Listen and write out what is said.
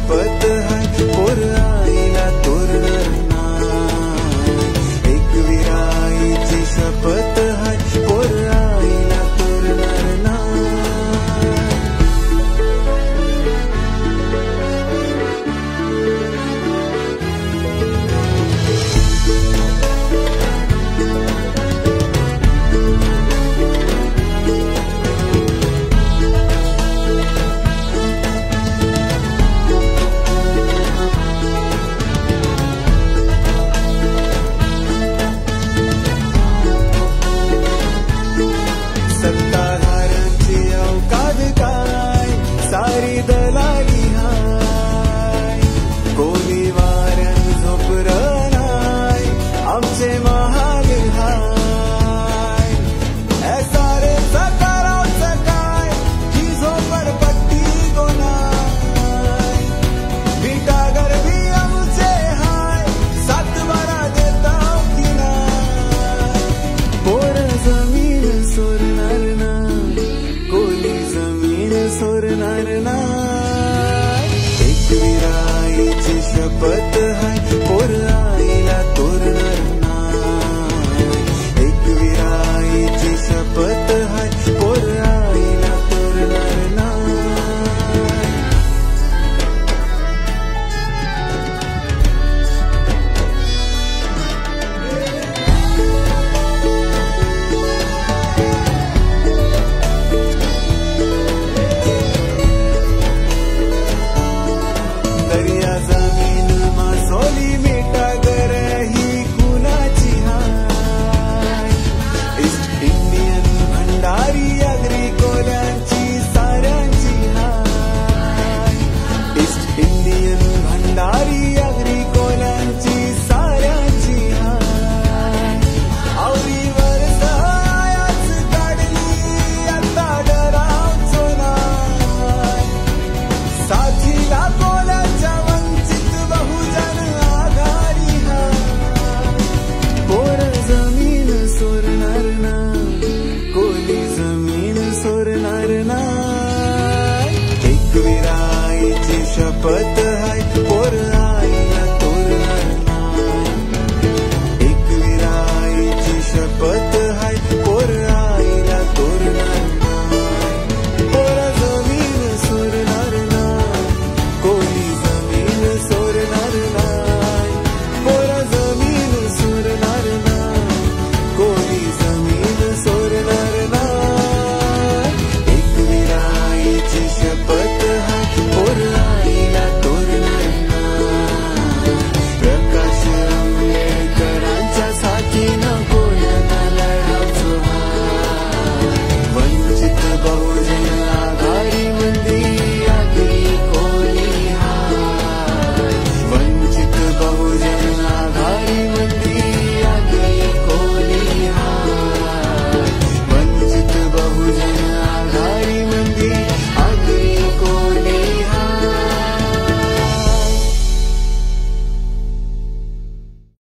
शपथ है पोर आईला तोरणार नाही। एक विराईची शपथ है पोर आईला तोरणार नाही। सत्ताधाऱ्यांची अवकाद काय सारी दलाली हाय। कोणी वाऱ्यान झोपरं नाय आमचे महाल हाय। हे सारे सकारावचं काय ही झोपडपट्टी गोनाय। विटा गरबी आमचे हाय सातबारा देताव की नाय। पोर जमीन सोडणार नाही कोणी जमीन सोडणार नाही। एक विराईची शपथ है पोर आईला तोरणार नाही। एक विराईची शपथ है पोर आईला तोरणार नाही। दर्या जमीन मासोली मिटा गर ही कुणाची हाय। ईस्ट इंडियन भंडारी अग्रिकोल्यांची साऱ्यांची हाय। ईस्ट इंडियन भंडारी अग्रिकोल्यांची साऱ्यांची हाय। आवरीवर सहायाच काढली आता डरावचो नाय। साथीला कोल्याच्या वंचित बहुजन आघाडी हाय। पोर जमीन सोडणार नाही कोणी जमीन सोडणार नाही। एक विराईची शपथ